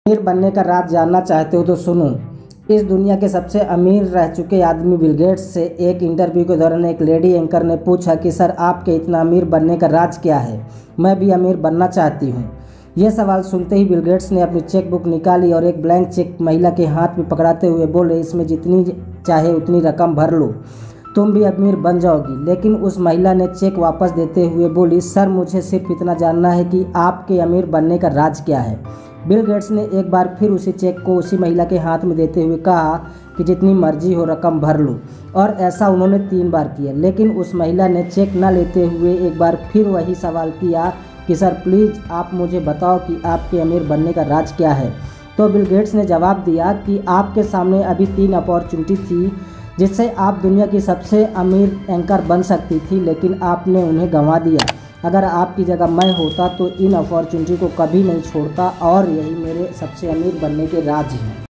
अमीर बनने का राज जानना चाहते हो तो सुनो। इस दुनिया के सबसे अमीर रह चुके आदमी बिल गेट्स से एक इंटरव्यू के दौरान एक लेडी एंकर ने पूछा कि सर आपके इतना अमीर बनने का राज क्या है, मैं भी अमीर बनना चाहती हूँ। यह सवाल सुनते ही बिल गेट्स ने अपनी चेक बुक निकाली और एक ब्लैंक चेक महिला के हाथ में पकड़ाते हुए बोले, इसमें जितनी चाहे उतनी रकम भर लो, तुम भी अमीर बन जाओगी। लेकिन उस महिला ने चेक वापस देते हुए बोली, सर मुझे सिर्फ इतना जानना है कि आपके अमीर बनने का राज क्या है। बिल गेट्स ने एक बार फिर उसी चेक को उसी महिला के हाथ में देते हुए कहा कि जितनी मर्जी हो रकम भर लो, और ऐसा उन्होंने 3 बार किया। लेकिन उस महिला ने चेक न लेते हुए एक बार फिर वही सवाल किया कि सर प्लीज़ आप मुझे बताओ कि आपके अमीर बनने का राज क्या है। तो बिल गेट्स ने जवाब दिया कि आपके सामने अभी 3 अपॉर्चुनिटी थी जिससे आप दुनिया की सबसे अमीर एंकर बन सकती थी, लेकिन आपने उन्हें गंवा दिया। अगर आपकी जगह मैं होता तो इन अपॉर्चुनिटी को कभी नहीं छोड़ता, और यही मेरे सबसे अमीर बनने के राज हैं।